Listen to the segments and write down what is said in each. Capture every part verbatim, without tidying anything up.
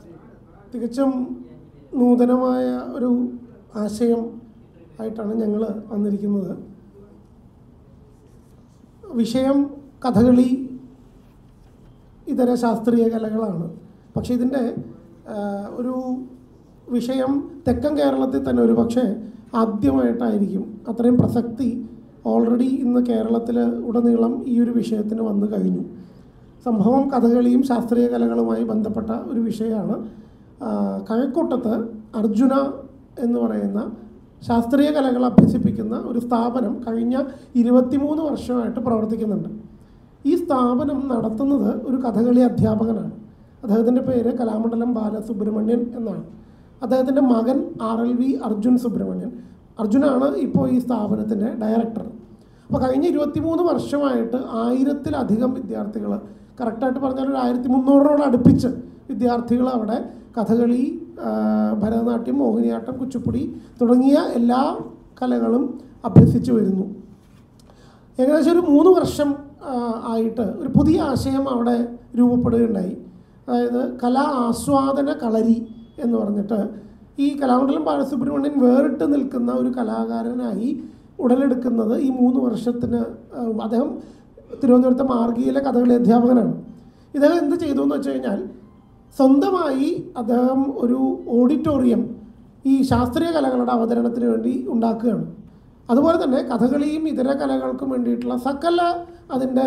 തികച്ചും നൂതനമായ ഒരു ആശയം ആയിട്ടാണ് ഞങ്ങൾ വന്നിരിക്കുന്നത്. വിഷയം കഥകളി ഇതര ശാസ്ത്രീയ കലകളാണ്. പക്ഷേ ഇതിൻ്റെ ഒരു വിഷയം തെക്കൻ കേരളത്തിൽ തന്നെ ഒരു പക്ഷേ ആദ്യമായിട്ടായിരിക്കും. അത്രയും പ്രസക്തി ഓൾറെഡി ഇന്ന് കേരളത്തിൽ ഉടനീളം ഈ ഒരു വിഷയത്തിന് വന്നു കഴിഞ്ഞു. സംഭവം കഥകളിയും ശാസ്ത്രീയ കലകളുമായി ബന്ധപ്പെട്ട ഒരു വിഷയമാണ്. കഴക്കൂട്ടത്ത് അർജുന എന്ന് പറയുന്ന ശാസ്ത്രീയ കലകൾ അഭ്യസിപ്പിക്കുന്ന ഒരു സ്ഥാപനം കഴിഞ്ഞ ഇരുപത്തിമൂന്ന് വർഷമായിട്ട് പ്രവർത്തിക്കുന്നുണ്ട്. ഈ സ്ഥാപനം നടത്തുന്നത് ഒരു കഥകളി അധ്യാപകനാണ്. അദ്ദേഹത്തിൻ്റെ പേര് കലാമണ്ഡലം ബാലസുബ്രഹ്മണ്യൻ എന്നാണ്. അദ്ദേഹത്തിൻ്റെ മകൻ R L V Arjun Subramanian. അർജുനാണ് ഇപ്പോൾ ഈ സ്ഥാപനത്തിൻ്റെ ഡയറക്ടർ. അപ്പോൾ കഴിഞ്ഞ ഇരുപത്തിമൂന്ന് വർഷമായിട്ട് ആയിരത്തിലധികം വിദ്യാർത്ഥികൾ, കറക്റ്റായിട്ട് പറഞ്ഞാൽ ഒരു ആയിരത്തി മുന്നൂറിനോട് അടുപ്പിച്ച് വിദ്യാർത്ഥികൾ അവിടെ കഥകളി, ഭരതനാട്യം, മോഹിനിയാട്ടം, കുച്ചിപ്പുടി തുടങ്ങിയ എല്ലാ കലകളും അഭ്യസിച്ചു വരുന്നു. ഏകദേശം ഒരു മൂന്ന് വർഷം ആയിട്ട് ഒരു പുതിയ ആശയം അവിടെ രൂപപ്പെടുകയുണ്ടായി. അതായത് കലാ ആസ്വാദന കളരി എന്ന് പറഞ്ഞിട്ട് ഈ കലാമണ്ഡലം ബാലസുബ്രഹ്മണ്യൻ വേറിട്ട് നിൽക്കുന്ന ഒരു കലാകാരനായി ഉടലെടുക്കുന്നത് ഈ മൂന്ന് വർഷത്തിന്. അദ്ദേഹം തിരുവനന്തപുരത്തെ മാർഗിയിലെ കഥകളി അധ്യാപകനാണ്. ഇദ്ദേഹം എന്ത് ചെയ്തു എന്ന് വെച്ച് കഴിഞ്ഞാൽ സ്വന്തമായി അദ്ദേഹം ഒരു ഓഡിറ്റോറിയം ഈ ശാസ്ത്രീയ കലകളുടെ അവതരണത്തിന് വേണ്ടി ഉണ്ടാക്കുകയാണ്. അതുപോലെ തന്നെ കഥകളിയും ഇതര കലകൾക്കും വേണ്ടിയിട്ടുള്ള സകല അതിൻ്റെ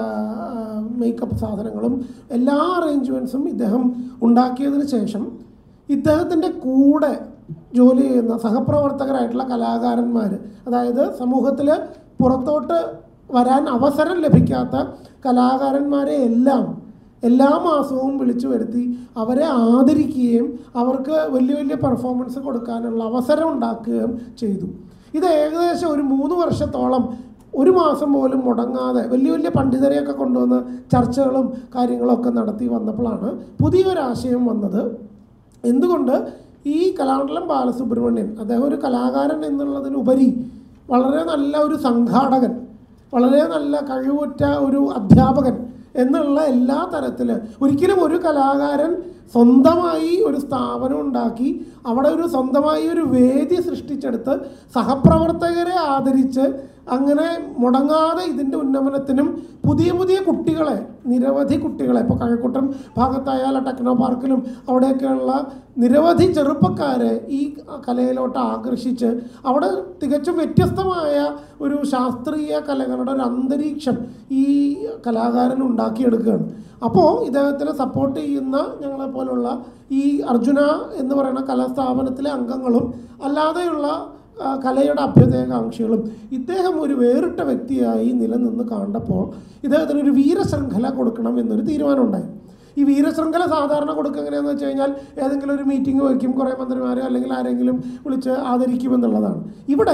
മേക്കപ്പ് സാധനങ്ങളും എല്ലാ അറേഞ്ച്മെൻറ്റ്സും ഇദ്ദേഹം ഉണ്ടാക്കിയതിന് ശേഷം ഇദ്ദേഹത്തിൻ്റെ കൂടെ ജോലി ചെയ്യുന്ന സഹപ്രവർത്തകരായിട്ടുള്ള കലാകാരന്മാർ, അതായത് സമൂഹത്തിൽ പുറത്തോട്ട് വരാൻ അവസരം ലഭിക്കാത്ത കലാകാരന്മാരെ എല്ലാം എല്ലാ മാസവും വിളിച്ചു വരുത്തി അവരെ ആദരിക്കുകയും അവർക്ക് വലിയ വലിയ പെർഫോമൻസ് കൊടുക്കാനുള്ള അവസരം ഉണ്ടാക്കുകയും ചെയ്തു. ഇത് ഏകദേശം ഒരു മൂന്ന് വർഷത്തോളം ഒരു മാസം പോലും മുടങ്ങാതെ വലിയ വലിയ പണ്ഡിതരെയൊക്കെ കൊണ്ടുവന്ന് ചർച്ചകളും കാര്യങ്ങളൊക്കെ നടത്തി വന്നപ്പോഴാണ് പുതിയൊരാശയം വന്നത്. എന്തുകൊണ്ട് ഈ കലാമണ്ഡലം ബാലസുബ്രഹ്മണ്യൻ അദ്ദേഹം ഒരു കലാകാരൻ എന്നുള്ളതിനുപരി വളരെ നല്ല ഒരു സംഘാടകൻ, വളരെ നല്ല കഴിവുറ്റ ഒരു അധ്യാപകൻ എന്നുള്ള എല്ലാ തരത്തിൽ ഒരിക്കലും ഒരു കലാകാരൻ സ്വന്തമായി ഒരു സ്ഥാപനം ഉണ്ടാക്കി അവിടെ ഒരു സ്വന്തമായി ഒരു വേദി സൃഷ്ടിച്ചെടുത്ത് സഹപ്രവർത്തകരെ ആദരിച്ച് അങ്ങനെ മുടങ്ങാതെ ഇതിൻ്റെ ഉന്നമനത്തിനും പുതിയ പുതിയ കുട്ടികളെ, നിരവധി കുട്ടികളെ, ഇപ്പോൾ കഴക്കൂട്ടം ഭാഗത്തായാൽ ടെക്നോ പാർക്കിലും അവിടെയൊക്കെയുള്ള നിരവധി ചെറുപ്പക്കാരെ ഈ കലയിലോട്ട് ആകർഷിച്ച് അവിടെ തികച്ചും വ്യത്യസ്തമായ ഒരു ശാസ്ത്രീയ കലകളുടെ ഒരു അന്തരീക്ഷം ഈ കലാകാരൻ ഉണ്ടാക്കിയെടുക്കുകയാണ്. അപ്പോൾ ഇദ്ദേഹത്തിനെ സപ്പോർട്ട് ചെയ്യുന്ന ഞങ്ങളെപ്പോലുള്ള ഈ അർജുന എന്ന് പറയുന്ന കലാസ്ഥാപനത്തിലെ അംഗങ്ങളും അല്ലാതെയുള്ള കലയുടെ അഭ്യുദയകാംക്ഷികളും ഇദ്ദേഹം ഒരു വേറിട്ട വ്യക്തിയായി നിലനിന്ന് കണ്ടപ്പോൾ ഇദ്ദേഹത്തിനൊരു വീരശൃംഖല കൊടുക്കണം എന്നൊരു തീരുമാനമുണ്ടായി. ഈ വീരശൃംഖല സാധാരണ കൊടുക്കുക എങ്ങനെയാണെന്ന് വെച്ച് കഴിഞ്ഞാൽ ഏതെങ്കിലും ഒരു മീറ്റിംഗ് വയ്ക്കും, കുറേ മന്ത്രിമാരെ അല്ലെങ്കിൽ ആരെങ്കിലും വിളിച്ച് ആദരിക്കുമെന്നുള്ളതാണ്. ഇവിടെ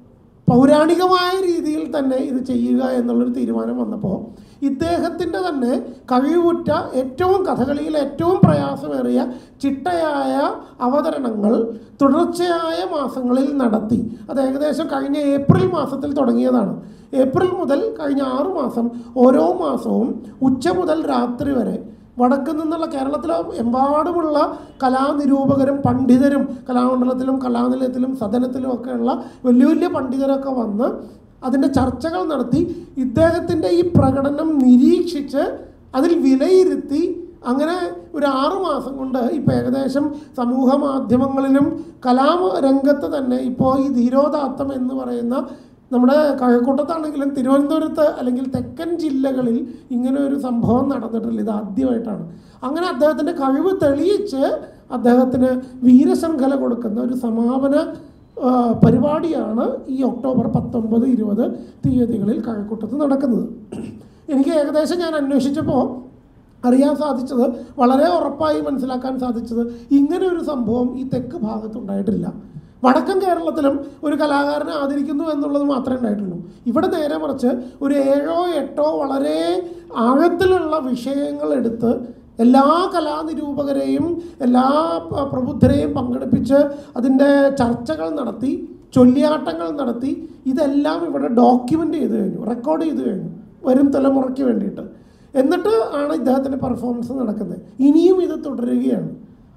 പൗരാണികമായ രീതിയിൽ തന്നെ ഇത് ചെയ്യുക എന്നുള്ളൊരു തീരുമാനം വന്നപ്പോൾ ഇദ്ദേഹത്തിൻ്റെ തന്നെ കഴിവുറ്റ ഏറ്റവും കഥകളിയിൽ ഏറ്റവും പ്രയാസമേറിയ ചിട്ടയായ അവതരണങ്ങൾ തുടർച്ചയായ മാസങ്ങളിൽ നടത്തി. അത് ഏകദേശം കഴിഞ്ഞ ഏപ്രിൽ മാസത്തിൽ തുടങ്ങിയതാണ്. ഏപ്രിൽ മുതൽ കഴിഞ്ഞ ആറു മാസം ഓരോ മാസവും ഉച്ച മുതൽ രാത്രി വരെ വടക്ക് നിന്നുള്ള കേരളത്തിലെ എമ്പാടുമുള്ള കലാനിരൂപകരും പണ്ഡിതരും കലാമണ്ഡലത്തിലും കലാനിലയത്തിലും സദനത്തിലും ഒക്കെയുള്ള വലിയ വലിയ പണ്ഡിതരൊക്കെ വന്ന് അതിൻ്റെ ചർച്ചകൾ നടത്തി ഇദ്ദേഹത്തിൻ്റെ ഈ പ്രകടനം നിരീക്ഷിച്ച് അതിൽ വിലയിരുത്തി അങ്ങനെ ഒരു ആറു മാസം കൊണ്ട് ഇപ്പോൾ ഏകദേശം സമൂഹ മാധ്യമങ്ങളിലും കലാരംഗത്ത് തന്നെ ഇപ്പോൾ ഈ ധീരോദാത്തം എന്ന് പറയുന്ന നമ്മുടെ കഴക്കൂട്ടത്താണെങ്കിലും തിരുവനന്തപുരത്ത് അല്ലെങ്കിൽ തെക്കൻ ജില്ലകളിൽ ഇങ്ങനെ ഒരു സംഭവം നടന്നിട്ടില്ല. ഇത് ആദ്യമായിട്ടാണ്. അങ്ങനെ അദ്ദേഹത്തിൻ്റെ കഴിവ് തെളിയിച്ച് അദ്ദേഹത്തിന് വീരശൃംഖല കൊടുക്കുന്ന ഒരു സമാപന പരിപാടിയാണ് ഈ ഒക്ടോബർ പത്തൊമ്പത് ഇരുപത് തീയതികളിൽ കഴക്കൂട്ടത്ത് നടക്കുന്നത്. എനിക്ക് ഏകദേശം ഞാൻ അന്വേഷിച്ചപ്പോൾ അറിയാൻ സാധിച്ചത്, വളരെ ഉറപ്പായി മനസ്സിലാക്കാൻ സാധിച്ചത്, ഇങ്ങനെ ഒരു സംഭവം ഈ തെക്ക് ഭാഗത്തുണ്ടായിട്ടില്ല. വടക്കൻ കേരളത്തിലും ഒരു കലാകാരനെ ആദരിക്കുന്നു എന്നുള്ളത് മാത്രമേ ഉണ്ടായിട്ടുള്ളൂ. ഇവിടെ നേരെ മറിച്ച് ഒരു ഏഴോ എട്ടോ വളരെ ആഴത്തിലുള്ള വിഷയങ്ങൾ എടുത്ത് എല്ലാ കലാനിരൂപകരെയും എല്ലാ പ്രബുദ്ധരെയും പങ്കെടുപ്പിച്ച് അതിൻ്റെ ചർച്ചകൾ നടത്തി, ചൊല്ലിയാട്ടങ്ങൾ നടത്തി, ഇതെല്ലാം ഇവിടെ ഡോക്യുമെൻ്റ് ചെയ്ത് കഴിഞ്ഞു, റെക്കോർഡ് ചെയ്ത് കഴിഞ്ഞു വരും തലമുറയ്ക്ക് വേണ്ടിയിട്ട്. എന്നിട്ട് ആണ് ഇദ്ദേഹത്തിൻ്റെ പെർഫോമൻസ് നടക്കുന്നത്. ഇനിയും ഇത് തുടരുകയാണ്.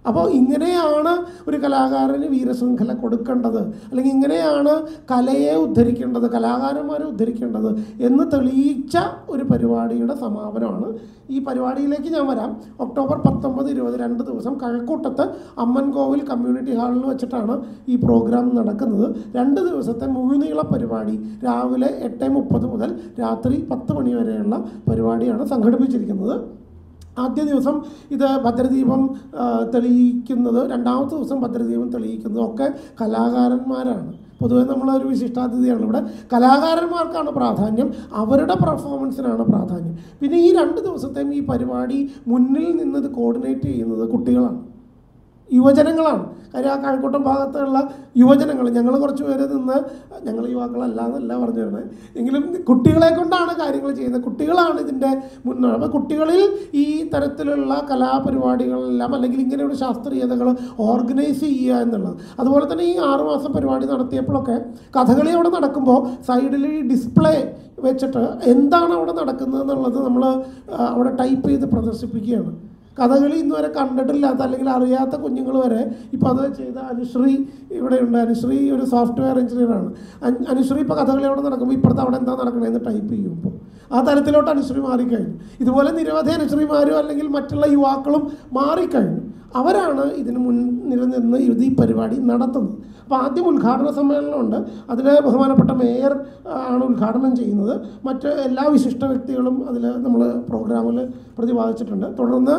അപ്പോൾ ഇങ്ങനെയാണ് ഒരു കലാകാരന് വീരശൃംഖല കൊടുക്കേണ്ടത്, അല്ലെങ്കിൽ ഇങ്ങനെയാണ് കലയെ ഉദ്ധരിക്കേണ്ടത്, കലാകാരന്മാരെ ഉദ്ധരിക്കേണ്ടത് എന്ന് തെളിയിച്ച ഒരു പരിപാടിയുടെ സമാപനമാണ്. ഈ പരിപാടിയിലേക്ക് ഞാൻ വരാം. ഒക്ടോബർ പത്തൊമ്പത് ഇരുപത് രണ്ട് ദിവസം കഴക്കൂട്ടത്ത് അമ്മൻകോവിൽ കമ്മ്യൂണിറ്റി ഹാളിൽ വെച്ചിട്ടാണ് ഈ പ്രോഗ്രാം നടക്കുന്നത്. രണ്ട് ദിവസത്തെ മുഴുനീള പരിപാടി രാവിലെ എട്ട് മുപ്പത് മുതൽ രാത്രി പത്ത് മണി വരെയുള്ള പരിപാടിയാണ് സംഘടിപ്പിച്ചിരിക്കുന്നത്. ആദ്യ ദിവസം ഇത് ഭദ്രദീപം തെളിയിക്കുന്നത്, രണ്ടാമത്തെ ദിവസം ഭദ്രദീപം തെളിയിക്കുന്നത് ഒക്കെ കലാകാരന്മാരാണ്. പൊതുവെ നമ്മളൊരു വിശിഷ്ടാതിഥിയാണ്. ഇവിടെ കലാകാരന്മാർക്കാണ് പ്രാധാന്യം, അവരുടെ പെർഫോമൻസിനാണ് പ്രാധാന്യം. പിന്നെ ഈ രണ്ട് ദിവസത്തെയും ഈ പരിപാടി മുന്നിൽ നിന്ന് ഇത് കോർഡിനേറ്റ് ചെയ്യുന്നത് കുട്ടികളാണ്, യുവജനങ്ങളാണ്. കാര്യം ആ കഴക്കൂട്ടം ഭാഗത്തുള്ള യുവജനങ്ങൾ, ഞങ്ങൾ കുറച്ച് പേര് നിന്ന്, ഞങ്ങൾ യുവാക്കളല്ല എന്നല്ല പറഞ്ഞു തരുന്നത്, എങ്കിലും കുട്ടികളെ കൊണ്ടാണ് കാര്യങ്ങൾ ചെയ്യുന്നത്. കുട്ടികളാണ് ഇതിൻ്റെ മുന്നോട്ട്. അപ്പോൾ കുട്ടികളിൽ ഈ തരത്തിലുള്ള കലാപരിപാടികളെല്ലാം അല്ലെങ്കിൽ ഇങ്ങനെയുള്ള ശാസ്ത്രീയതകൾ ഓർഗനൈസ് ചെയ്യുക എന്നുള്ളത്. അതുപോലെ തന്നെ ഈ ആറുമാസം പരിപാടി നടത്തിയപ്പോഴൊക്കെ കഥകളി അവിടെ നടക്കുമ്പോൾ സൈഡിൽ ഈ ഡിസ്പ്ലേ വെച്ചിട്ട് എന്താണ് അവിടെ നടക്കുന്നത് എന്നുള്ളത് നമ്മൾ അവിടെ ടൈപ്പ് ചെയ്ത് പ്രദർശിപ്പിക്കുകയാണ്. കഥകളി ഇന്ന് വരെ കണ്ടിട്ടില്ലാത്ത അല്ലെങ്കിൽ അറിയാത്ത കുഞ്ഞുങ്ങൾ വരെ ഇപ്പോൾ അത് ചെയ്ത അനുശ്രീ ഇവിടെയുണ്ട്. അനുശ്രീ ഒരു സോഫ്റ്റ്വെയർ എഞ്ചിനീയറാണ്. അനുശ്രീ ഇപ്പോൾ കഥകളി അവിടെ നടക്കുമ്പോൾ ഇപ്പോഴത്തെ അവിടെ എന്താ നടക്കണമെന്ന് ടൈപ്പ് ചെയ്യുമ്പോൾ ആ തരത്തിലോട്ട് അനുശ്രീ മാറിക്കഴിഞ്ഞു. ഇതുപോലെ നിരവധി അനുശ്രീമാരും അല്ലെങ്കിൽ മറ്റുള്ള യുവാക്കളും മാറിക്കഴിഞ്ഞു. അവരാണ് ഇതിന് മുന്നിൽ നിന്ന് ഇത് ഈ പരിപാടി നടത്തുന്നത്. അപ്പോൾ ആദ്യം ഉദ്ഘാടന സമ്മേളനമുണ്ട്. അതിൽ ബഹുമാനപ്പെട്ട മേയർ ആണ് ഉദ്ഘാടനം ചെയ്യുന്നത്. മറ്റ് എല്ലാ വിശിഷ്ട വ്യക്തികളും അതിൽ നമ്മൾ പ്രോഗ്രാമിൽ പ്രതിപാദിച്ചിട്ടുണ്ട്. തുടർന്ന്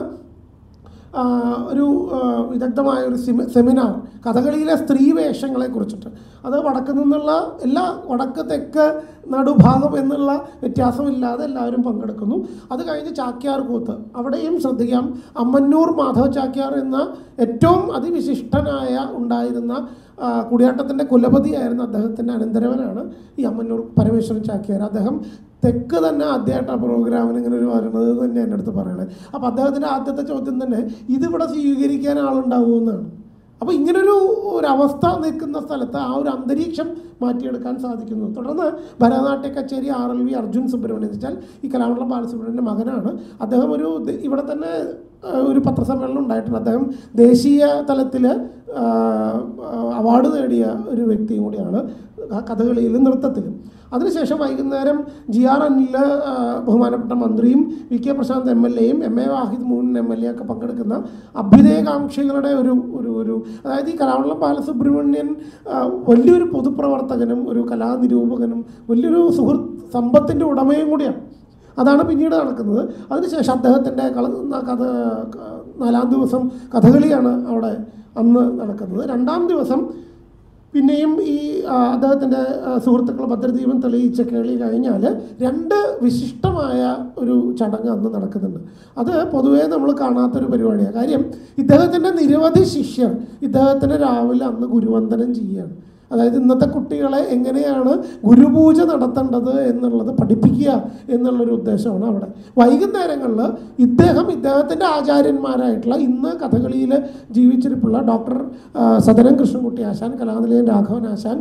ഒരു വിദഗ്ധമായ ഒരു സെമിനാർ കഥകളിയിലെ സ്ത്രീ വേഷങ്ങളെ കുറിച്ചിട്ട്, അത് വടക്ക് നിന്നുള്ള എല്ലാ വടക്ക് തെക്ക് നടുഭാഗം എന്നുള്ള വ്യത്യാസമില്ലാതെ എല്ലാവരും പങ്കെടുക്കുന്നു. അത് കഴിഞ്ഞ് ചാക്യാർ കൂത്ത്, അവിടെയും ശ്രദ്ധിക്കാം, അമ്മന്നൂർ മാധവ ചാക്യാർ എന്ന ഏറ്റവും അതിവിശിഷ്ടനായ ഉണ്ടായിരുന്ന കൂടിയാട്ടത്തിൻ്റെ കുലപതിയായിരുന്ന അദ്ദേഹത്തിൻ്റെ അനന്തരവനാണ് ഈ അമ്മന്നൂർ പരമേശ്വരൻ ചാക്യാർ. അദ്ദേഹം തെക്ക് തന്നെ ആദ്യമായിട്ട് ആ പ്രോഗ്രാമിന് ഇങ്ങനെ ഒരു വരുന്നത് തന്നെ എൻ്റെ അടുത്ത് പറയണേ. അപ്പോൾ അദ്ദേഹത്തിൻ്റെ ആദ്യത്തെ ചോദ്യം തന്നെ ഇതിവിടെ സ്വീകരിക്കാൻ ആളുണ്ടാവുമെന്നാണ്. അപ്പോൾ ഇങ്ങനൊരു ഒരവസ്ഥ നിൽക്കുന്ന സ്ഥലത്ത് ആ ഒരു അന്തരീക്ഷം മാറ്റിയെടുക്കാൻ സാധിക്കുന്നു. തുടർന്ന് ഭരതനാട്യ കച്ചേരി R L V Arjun Subramaniam എന്ന് വെച്ചാൽ ഈ കലാമണ്ഡലം ബാലസുബ്രഹ്മണ്യൻ്റെ മകനാണ്. അദ്ദേഹം ഒരു ഇവിടെ തന്നെ ഒരു പത്രസമ്മേളനം ഉണ്ടായിട്ടുണ്ട്. അദ്ദേഹം ദേശീയ തലത്തിൽ അവാർഡ് നേടിയ ഒരു വ്യക്തിയും കൂടിയാണ് കഥകളിയിലും നൃത്തത്തിലും. അതിനുശേഷം വൈകുന്നേരം ജി ആർ അനിൽ ബഹുമാനപ്പെട്ട മന്ത്രിയും V K Prashant M L എയും എം എ വാഹിദ് മൂൻ എം എൽ എ ഒക്കെ പങ്കെടുക്കുന്ന അഭ്യുദയകാംക്ഷികളുടെ ഒരു ഒരു ഒരു അതായത് ഈ കലാമണ്ഡലം ബാലസുബ്രഹ്മണ്യൻ വലിയൊരു പൊതുപ്രവർത്തകനും ഒരു കലാനിരൂപകനും വലിയൊരു സുഹൃത്ത് സമ്പത്തിൻ്റെ ഉടമയും കൂടിയാണ്. അതാണ് പിന്നീട് നടക്കുന്നത്. അതിനുശേഷം അദ്ദേഹത്തിൻ്റെ കഥ നാലാം ദിവസം കഥകളിയാണ് അവിടെ അന്ന് നടക്കുന്നത്. രണ്ടാം ദിവസം പിന്നെയും ഈ അദ്ദേഹത്തിൻ്റെ സുഹൃത്തുക്കൾ ഭദ്രദീപം തെളിയിച്ച കേളി കഴിഞ്ഞാൽ രണ്ട് വിശിഷ്ടമായ ഒരു ചടങ്ങ് അന്ന് നടക്കുന്നുണ്ട്. അത് പൊതുവേ നമ്മൾ കാണാത്തൊരു പരിപാടിയാണ്. കാര്യം ഇദ്ദേഹത്തിൻ്റെ നിരവധി ശിഷ്യർ ഇദ്ദേഹത്തിന് രാവിലെ അന്ന് ഗുരുവന്ദനം ചെയ്യുകയാണ്. അതായത് ഇന്നത്തെ കുട്ടികളെ എങ്ങനെയാണ് ഗുരുപൂജ നടത്തേണ്ടത് എന്നുള്ളത് പഠിപ്പിക്കുക എന്നുള്ളൊരു ഉദ്ദേശമാണ് അവിടെ. വൈകുന്നേരങ്ങളിൽ ഇദ്ദേഹം ഇദ്ദേഹത്തിൻ്റെ ആചാര്യന്മാരായിട്ടുള്ള ഇന്ന് കഥകളിയിൽ ജീവിച്ചിരിപ്പുള്ള ഡോക്ടർ സദനം കൃഷ്ണൻകുട്ടി ആശാൻ, കലാനിലയം രാഘവൻ ആശാൻ,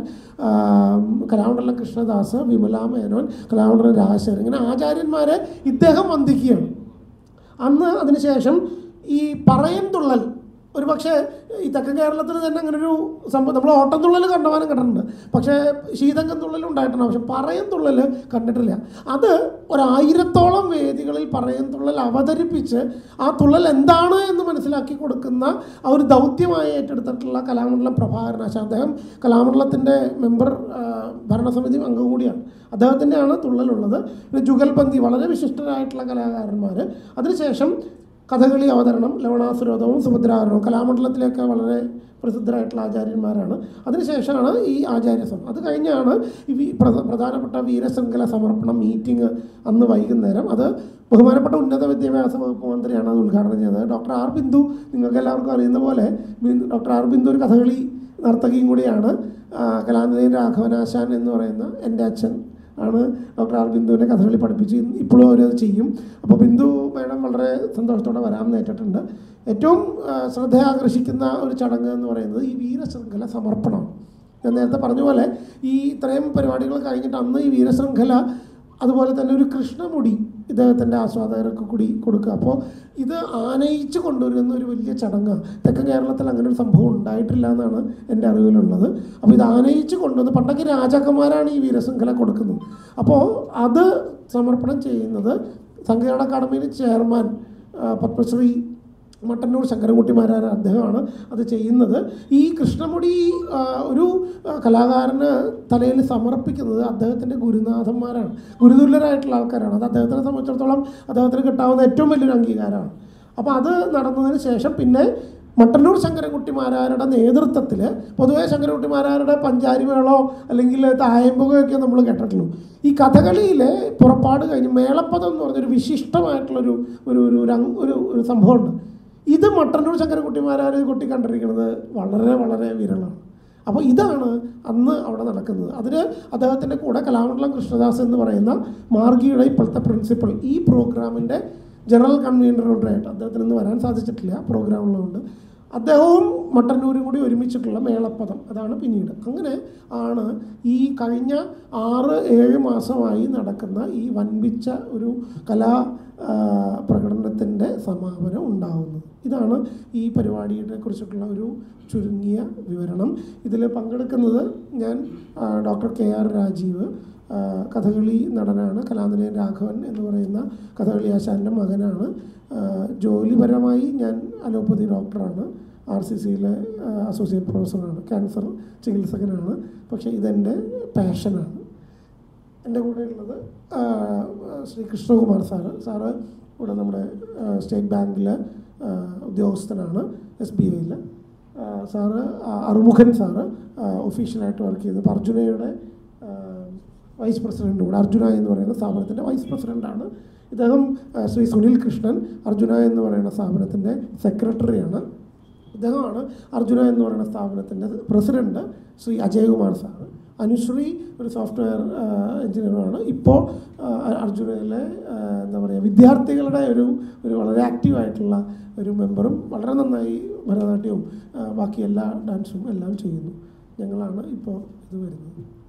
കലാമണ്ഡലം കൃഷ്ണദാസ്, വിമലാ മേനോൻ, കലാമണ്ഡലം രാജശേഖരൻ, ഇങ്ങനെ ആചാര്യന്മാരെ ഇദ്ദേഹം വന്ദിക്കുകയാണ് അന്ന്. അതിനുശേഷം ഈ പറയം തുള്ളൽ, ഒരു പക്ഷേ ഈ തെക്കൻ കേരളത്തിൽ തന്നെ അങ്ങനൊരു സംഭവം നമ്മൾ ഓട്ടം തുള്ളൽ കണ്ടവാനും കണ്ടിട്ടുണ്ട്, പക്ഷേ ശീതങ്കം തുള്ളൽ ഉണ്ടായിട്ടുണ്ട്, പക്ഷെ പറയം തുള്ളൽ കണ്ടിട്ടില്ല. അത് ഒരായിരത്തോളം വേദികളിൽ പറയം തുള്ളൽ അവതരിപ്പിച്ച് ആ തുള്ളൽ എന്താണ് എന്ന് മനസ്സിലാക്കി കൊടുക്കുന്ന ആ ഒരു ദൗത്യമായി ഏറ്റെടുത്തിട്ടുള്ള കലാമണ്ഡലം പ്രഭാകരനാശാൻ. അദ്ദേഹം കലാമണ്ഡലത്തിൻ്റെ മെമ്പർ ഭരണസമിതി അംഗം കൂടിയാണ്. അദ്ദേഹത്തിൻ്റെയാണ് തുള്ളലുള്ളത്. പിന്നെ ജുഗൽബന്ദി, വളരെ വിശിഷ്ടരായിട്ടുള്ള കലാകാരന്മാർ. അതിനുശേഷം കഥകളി അവതരണം, ലവണാസുരോധവും സുഭദ്രാഹരണവും കലാമണ്ഡലത്തിലേക്ക് വളരെ പ്രസിദ്ധരായിട്ടുള്ള ആചാര്യന്മാരാണ്. അതിനുശേഷമാണ് ഈ ആചാര്യസം. അത് കഴിഞ്ഞാണ് ഈ പ്രധാനപ്പെട്ട വീരശൃംഖല സമർപ്പണം മീറ്റിംഗ് അന്ന് വൈകുന്നേരം. അത് ബഹുമാനപ്പെട്ട ഉന്നത വിദ്യാഭ്യാസ വകുപ്പ് മന്ത്രിയാണ് അത് ഉദ്ഘാടനം ചെയ്തത്. ഡോക്ടർ ആർ ബിന്ദു, നിങ്ങൾക്ക് എല്ലാവർക്കും അറിയുന്ന പോലെ ഡോക്ടർ ആർ ബിന്ദു ഒരു കഥകളി നർത്തകിയും കൂടിയാണ്. കലാനിലയം രാഘവനാശാൻ എന്ന് പറയുന്ന എൻ്റെ അച്ഛൻ ആണ് ഡോക്ടർ ആർ ബിന്ദുവിനെ കഥകളി പഠിപ്പിച്ച് ഇപ്പോഴും അവരത് ചെയ്യും. അപ്പോൾ ബിന്ദു മേഡം വളരെ സന്തോഷത്തോടെ വരാമെന്ന് ഏറ്റിട്ടുണ്ട്. ഏറ്റവും ശ്രദ്ധയാകർഷിക്കുന്ന ഒരു ചടങ്ങ് എന്ന് പറയുന്നത് ഈ വീരശൃംഖല സമർപ്പണം. ഞാൻ നേരത്തെ പറഞ്ഞ പോലെ ഈ ഇത്രയും പരിപാടികൾ കഴിഞ്ഞിട്ട് അന്ന് ഈ വീരശൃംഖല, അതുപോലെ തന്നെ ഒരു കൃഷ്ണമുടി, ഇദ്ദേഹത്തിൻ്റെ ആസ്വാദകർക്ക് കൂടി കൊടുക്കുക. അപ്പോൾ ഇത് ആനയിച്ച് കൊണ്ടുവരുന്ന ഒരു വലിയ ചടങ്ങാണ്. തെക്കൻ കേരളത്തിൽ അങ്ങനെ ഒരു സംഭവം ഉണ്ടായിട്ടില്ല എന്നാണ് എൻ്റെ അറിവിലുള്ളത്. അപ്പോൾ ഇത് ആനയിച്ച് കൊണ്ടുവന്ന്, പണ്ടൊക്കെ രാജാക്കന്മാരാണ് ഈ വീരശൃംഖല കൊടുക്കുന്നത്. അപ്പോൾ അത് സമർപ്പണം ചെയ്യുന്നത് സംഗീത അക്കാദമിയുടെ ചെയർമാൻ പത്മശ്രീ മട്ടന്നൂർ ശങ്കരൻകുട്ടി മാരാർ അദ്ദേഹമാണ് അത് ചെയ്യുന്നത്. ഈ കൃഷ്ണമുടി ഒരു കലാകാരന് തലയിൽ സമർപ്പിക്കുന്നത് അദ്ദേഹത്തിൻ്റെ ഗുരുനാഥന്മാരാണ്, ഗുരുതുല്യരായിട്ടുള്ള ആൾക്കാരാണ്. അത് അദ്ദേഹത്തിനെ സംബന്ധിച്ചിടത്തോളം അദ്ദേഹത്തിന് കിട്ടാവുന്ന ഏറ്റവും വലിയൊരു അംഗീകാരമാണ്. അപ്പോൾ അത് നടന്നതിന് ശേഷം പിന്നെ മട്ടന്നൂർ ശങ്കരൻകുട്ടിമാരാരുടെ നേതൃത്വത്തിൽ, പൊതുവേ ശങ്കരൻകുട്ടിമാരാരുടെ പഞ്ചാരിമേളോ അല്ലെങ്കിൽ തായമ്പുകയൊക്കെ നമ്മൾ കേട്ടിട്ടുള്ളൂ. ഈ കഥകളിയിലെ പുറപ്പാട് കഴിഞ്ഞ് മേളപ്പദം എന്ന് പറഞ്ഞൊരു വിശിഷ്ടമായിട്ടുള്ളൊരു ഒരു ഒരു ഒരു ഒരു സംഭവമുണ്ട്. ഇത് മട്ടന്നൂർ ശങ്കരൻകുട്ടിമാരാർ കുട്ടി കണ്ടിരിക്കുന്നത് വളരെ വളരെ വിരളമാണ്. അപ്പോൾ ഇതാണ് അന്ന് അവിടെ നടക്കുന്നത്. അതിന് അദ്ദേഹത്തിൻ്റെ കൂടെ കലാമണ്ഡലം കൃഷ്ണദാസ് എന്ന് പറയുന്ന മാർഗിയുടെ ഇപ്പോഴത്തെ പ്രിൻസിപ്പൽ, ഈ പ്രോഗ്രാമിൻ്റെ ജനറൽ കൺവീനറുമായിട്ട് അദ്ദേഹത്തിന് ഇന്ന് വരാൻ സാധിച്ചിട്ടില്ല, പ്രോഗ്രാമുള്ളതുകൊണ്ട്. അദ്ദേഹവും മട്ടന്നൂരും കൂടി ഒരുമിച്ചിട്ടുള്ള മേളപ്പദം, അതാണ് പിന്നീട്. അങ്ങനെ ആണ് ഈ കഴിഞ്ഞ ആറ് ഏഴ് മാസമായി നടക്കുന്ന ഈ വൻപിച്ച ഒരു കലാ പ്രകടനത്തിൻ്റെ സമാപനം ഉണ്ടാകുന്നത്. ഇതാണ് ഈ പരിപാടിയെ കുറിച്ചിട്ടുള്ള ഒരു ചുരുങ്ങിയ വിവരണം. ഇതിൽ പങ്കെടുക്കുന്നത് ഞാൻ, doctor K R Rajeev, Kathakali നടനാണ്, കലാനിലയൻ രാഘവൻ എന്ന് പറയുന്ന കഥകളി ആശാൻ്റെ മകനാണ്. ജോലിപരമായി ഞാൻ അലോപ്പതി ഡോക്ടറാണ്, ആർ സി സിയിലെ അസോസിയേറ്റ് പ്രൊഫസറാണ്, ക്യാൻസർ ചികിത്സകനാണ്. പക്ഷേ ഇതെൻ്റെ പാഷനാണ്. എൻ്റെ കൂടെ ഉള്ളത് ശ്രീ കൃഷ്ണകുമാർ സാറ്. സാറ് ഇവിടെ നമ്മുടെ സ്റ്റേറ്റ് ബാങ്കിലെ ഉദ്യോഗസ്ഥനാണ്, എസ് ബി ഐയിൽ. സാറ് അറുമുഖൻ സാറ് ഒഫീഷ്യലായിട്ട് വർക്ക് ചെയ്തു. ഇപ്പോൾ അർജുനയുടെ വൈസ് പ്രസിഡൻ്റ് കൂടെ, അർജുന എന്ന് പറയുന്ന സ്ഥാപനത്തിൻ്റെ വൈസ് പ്രസിഡൻ്റാണ് ഇദ്ദേഹം. ശ്രീ സുനിൽ കൃഷ്ണൻ അർജുന എന്ന് പറയുന്ന സ്ഥാപനത്തിൻ്റെ സെക്രട്ടറിയാണ്. ഇദ്ദേഹമാണ് അർജുന എന്ന് പറയുന്ന സ്ഥാപനത്തിൻ്റെ പ്രസിഡൻറ്റ് ശ്രീ അജയകുമാർ സാറ്. അനുശ്രീ ഒരു സോഫ്റ്റ്വെയർ എഞ്ചിനീയറാണ്. ഇപ്പോൾ അർജുനയിലെ എന്താ പറയുക വിദ്യാർത്ഥികളുടെ ഒരു ഒരു വളരെ ആക്റ്റീവായിട്ടുള്ള ഒരു മെമ്പറും വളരെ നന്നായി ഭരതനാട്യവും ബാക്കി എല്ലാ ഡാൻസും എല്ലാം ചെയ്യുന്നു. ഞങ്ങളാണ് ഇപ്പോൾ ഇത് വരുന്നത്.